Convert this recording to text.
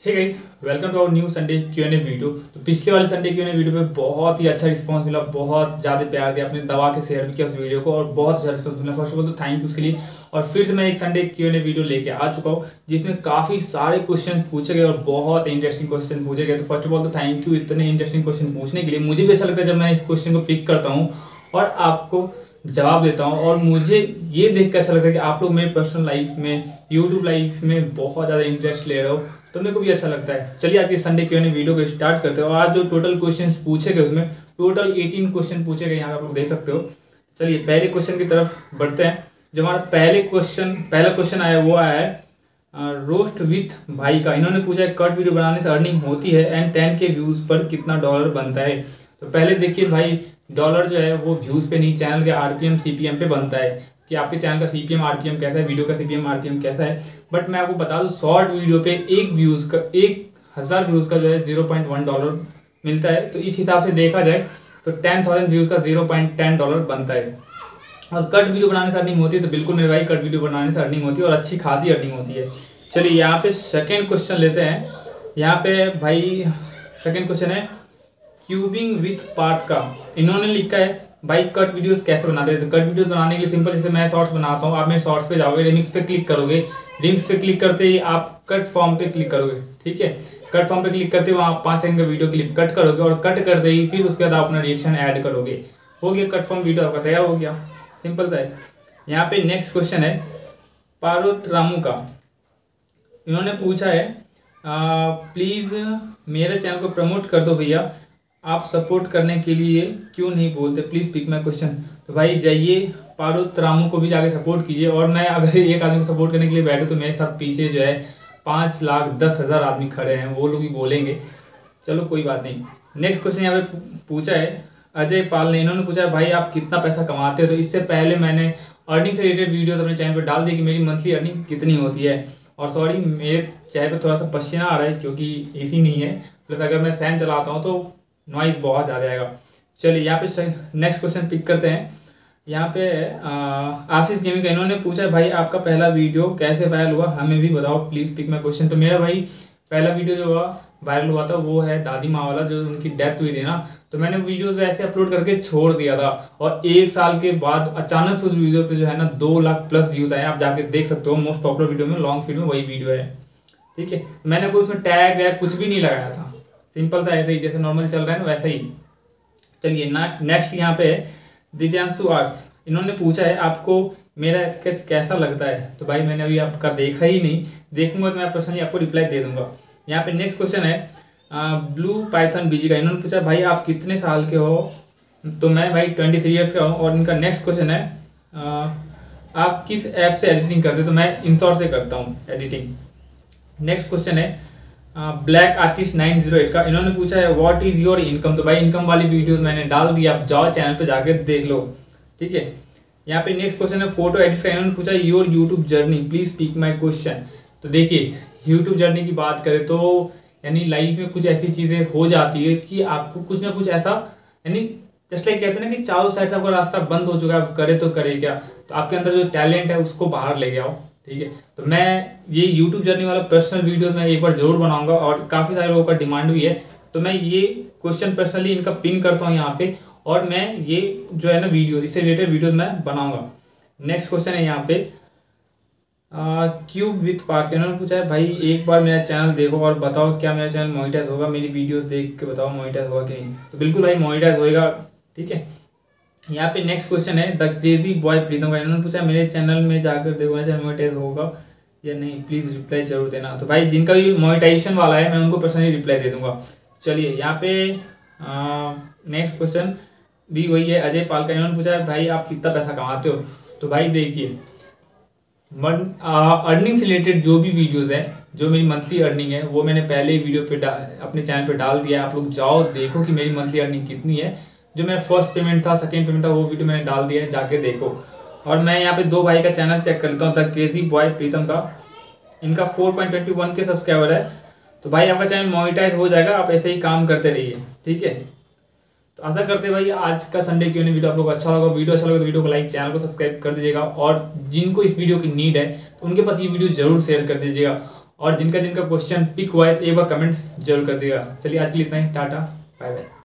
Hey guys, welcome to our new Sunday Q&A video. तो पिछले वाले संडे Q&A वीडियो पे बहुत ही अच्छा रिस्पांस मिला, बहुत ज़्यादा प्यार दिया, आपने दबा के शेयर भी किया उस वीडियो को और बहुत अच्छा रिस्पांस मिला। फर्स्ट ऑफ ऑल तो थैंक यू उसके लिए। और फिर से मैं एक संडे Q&A वीडियो लेके आ चुका हूँ जिसमें काफ़ी सारे क्वेश्चन पूछे गए और बहुत इंटरेस्टिंग क्वेश्चन पूछे गए। तो फर्स्ट ऑफ ऑल तो थैंक यू इतने इंटरेस्टिंग क्वेश्चन पूछने के लिए। मुझे भी अच्छा लगता है जब मैं इस क्वेश्चन को पिक करता हूँ और आपको जवाब देता हूँ, और मुझे ये देख कर अच्छा लगता है कि आप लोग मेरे पर्सनल लाइफ में, यूट्यूब लाइफ में बहुत ज़्यादा इंटरेस्ट ले रहे हो, तो मेरे को भी अच्छा लगता है। चलिए आज के संडे Q&A वीडियो को स्टार्ट करते हैं। और आज जो टोटल क्वेश्चन पूछे गए उसमें टोटल 18 क्वेश्चन पूछे गए, यहाँ पे आप लोग देख सकते हो। चलिए पहले क्वेश्चन की तरफ बढ़ते हैं। जो हमारा पहला क्वेश्चन आया वो आया है रोस्ट विथ भाई का। इन्होंने पूछा है कट वीडियो बनाने से अर्निंग होती है एंड 10K व्यूज़ पर कितना डॉलर बनता है। तो पहले देखिए भाई, डॉलर जो है वो व्यूज़ पे नहीं, चैनल के RPM CPM पे बनता है कि आपके चैनल का CPM RPM कैसा है, वीडियो का CPM RPM कैसा है। बट मैं आपको बता दूं, शॉर्ट वीडियो पे 1000 व्यूज़ का जो है $0.1 मिलता है। तो इस हिसाब से देखा जाए तो 10,000 व्यूज़ का $0.10 बनता है। और कट वीडियो बनाने से अर्निंग होती है, तो बिल्कुल मेरे भाई कट वीडियो बनाने से अर्निंग होती है और अच्छी खासी अर्निंग होती है। चलिए यहाँ पे सेकेंड क्वेश्चन लेते हैं। यहाँ पे भाई सेकेंड क्वेश्चन है क्यूबिंग विथ पार्थ का। इन्होंने लिखा है भाई कट वीडियोस कैसे बनाते हैं। तो कट वीडियोस बनाने के लिए सिंपल, जैसे मैं शॉर्ट्स बनाता हूँ, आप मेरे शॉर्ट्स पे जाओगे, रिमिक्स पे क्लिक करोगे, रिमिक्स पे क्लिक करते ही आप कट फॉर्म पे क्लिक करोगे। ठीक है, कट फॉर्म पे क्लिक करते ही वहाँ 5 सेकंड का वीडियो क्लिप कट करोगे और कट करते ही फिर उसके बाद आप अपना रिएक्शन ऐड करोगे। हो गया, कट फॉर्म वीडियो आपका तैयार हो गया, सिंपल सा है। यहाँ पे नेक्स्ट क्वेश्चन है पारोत्रामू का। इन्होंने पूछा है प्लीज़ मेरे चैनल को प्रमोट कर दो भैया, आप सपोर्ट करने के लिए क्यों नहीं बोलते, प्लीज़ पिक माई क्वेश्चन। तो भाई जाइए पारोत्रामू को भी जाके सपोर्ट कीजिए। और मैं अगर एक आदमी को सपोर्ट करने के लिए बैठूँ तो मेरे साथ पीछे जो है 5,10,000 आदमी खड़े हैं, वो लोग भी बोलेंगे। चलो कोई बात नहीं। नेक्स्ट क्वेश्चन यहाँ पे पूछा है अजय पाल ने। इन्होंने पूछा है भाई आप कितना पैसा कमाते हो। तो इससे पहले मैंने अर्निंग से रिलेटेड वीडियोस अपने चैनल पर डाल दी कि मेरी मंथली अर्निंग कितनी होती है। और सॉरी, मेरे चेहरे पर थोड़ा सा पसीना आ रहा है क्योंकि AC नहीं है, प्लस अगर मैं फ़ैन चलाता हूँ तो नॉइज़ बहुत ज़्यादा आएगा। चलिए यहाँ पे नेक्स्ट क्वेश्चन पिक करते हैं। यहाँ पे आशीष गेमिंग का। इन्होंने पूछा है भाई आपका पहला वीडियो कैसे वायरल हुआ, हमें भी बताओ, प्लीज़ पिक माई क्वेश्चन। तो मेरा भाई पहला वीडियो जो वायरल हुआ था वो है दादी माँ वाला, जो उनकी डेथ हुई थी ना। तो मैंने वीडियोज़ ऐसे अपलोड करके छोड़ दिया था और 1 साल के बाद अचानक से उस वीडियो पे जो है ना 2 लाख प्लस व्यूज़ आए। आप जाके देख सकते हो, मोस्ट पॉपुलर वीडियो में, लॉन्ग फीड में वही वीडियो है। ठीक है, मैंने कोई उसमें टैग वैग कुछ भी नहीं लगाया था, सिंपल सा ऐसे ही जैसे नॉर्मल चल रहा है ना वैसे ही। चलिए नेक्स्ट यहाँ पे दिव्यांशु आर्ट्स। इन्होंने पूछा है आपको मेरा स्केच कैसा लगता है। तो भाई मैंने अभी आपका देखा ही नहीं, देखूंगा तो मैं पर्सनली आपको रिप्लाई दे दूंगा। यहाँ पे नेक्स्ट क्वेश्चन है ब्लू पाइथन BG का। इन्होंने पूछा भाई आप कितने साल के हो। तो मैं भाई 23 ईयर्स का हूँ। और इनका नेक्स्ट क्वेश्चन है आप किस ऐप से एडिटिंग करते हो। तो मैं InShot से करता हूँ एडिटिंग। नेक्स्ट क्वेश्चन है ब्लैक आर्टिस्ट 908 का। इन्होंने पूछा है व्हाट इज़ योर इनकम। तो भाई इनकम वाली वीडियोस मैंने डाल दी, आप जाओ चैनल पे जाके देख लो। ठीक है, यहाँ पे नेक्स्ट क्वेश्चन है फोटो एडिट्स का। इन्होंने पूछा your YouTube journey, please pick my question. तो देखिए यूट्यूब जर्नी की बात करें तो यानी लाइफ में कुछ ऐसी चीज़ें हो जाती है कि आपको कुछ ना कुछ ऐसा, यानी जस्ट लाइक कहते हैं ना कि चारों साइड से आपका रास्ता बंद हो चुका है, आप करे तो करे क्या। तो आपके अंदर जो टैलेंट है उसको बाहर ले आओ। ठीक है, तो मैं ये यूट्यूब जर्नी वाला पर्सनल वीडियोस मैं एक बार जरूर बनाऊंगा और काफ़ी सारे लोगों का डिमांड भी है। तो मैं ये क्वेश्चन पर्सनली इनका पिन करता हूँ यहाँ पे, और मैं ये जो है ना वीडियो, इससे रिलेटेड वीडियोस मैं बनाऊंगा। नेक्स्ट क्वेश्चन है यहाँ पे क्यूब विथ पार्थ। इन्होंने पूछा है भाई एक बार मेरा चैनल देखो और बताओ क्या मेरा चैनल मोनेटाइज होगा, मेरी वीडियोस देख के बताओ मोनेटाइज होगा कि नहीं। तो बिल्कुल भाई मोनेटाइज होएगा। ठीक है, यहाँ पे नेक्स्ट क्वेश्चन है द क्रेजी बॉय प्रीतम का। इन्होंने पूछा मेरे चैनल में जाकर देखो मेरा चैनल मोनेटाइज होगा या नहीं, प्लीज़ रिप्लाई जरूर देना। तो भाई जिनका भी मोनेटाइजेशन वाला है मैं उनको पर्सनली रिप्लाई दे दूंगा। चलिए यहाँ पे नेक्स्ट क्वेश्चन भी वही है अजय पाल का। इन्होंने पूछा है भाई आप कितना पैसा कमाते हो। तो भाई देखिए अर्निंग से रिलेटेड जो भी वीडियोस है, जो मेरी मंथली अर्निंग है वो मैंने पहले ही वीडियो पे अपने चैनल पे डाल दिया है। आप लोग जाओ देखो कि मेरी मंथली अर्निंग कितनी है। जो मेरा फर्स्ट पेमेंट था, सेकंड पेमेंट था, वो वीडियो मैंने डाल दिया है, जाके देखो। और मैं यहाँ पे 2 भाई का चैनल चेक कर लेता हूँ, द क्रेजी बॉय प्रीतम का। इनका 4.21 के सब्सक्राइबर है। तो भाई आपका चैनल मोनेटाइज हो जाएगा, आप ऐसे ही काम करते रहिए। ठीक है, तो आशा करते हैं भाई आज का संडे Q&A वीडियो आप लोग अच्छा लगा। वीडियो अच्छा लगा तो वीडियो को लाइक, चैनल को सब्सक्राइब कर दीजिएगा। और जिनको इस वीडियो की नीड है तो उनके पास ये वीडियो जरूर शेयर कर दीजिएगा। और जिनका जिनका क्वेश्चन पिक हुआ है एक बार कमेंट जरूर कर दिएगा। चलिए आज के लिए इतना ही, टाटा बाय बाय।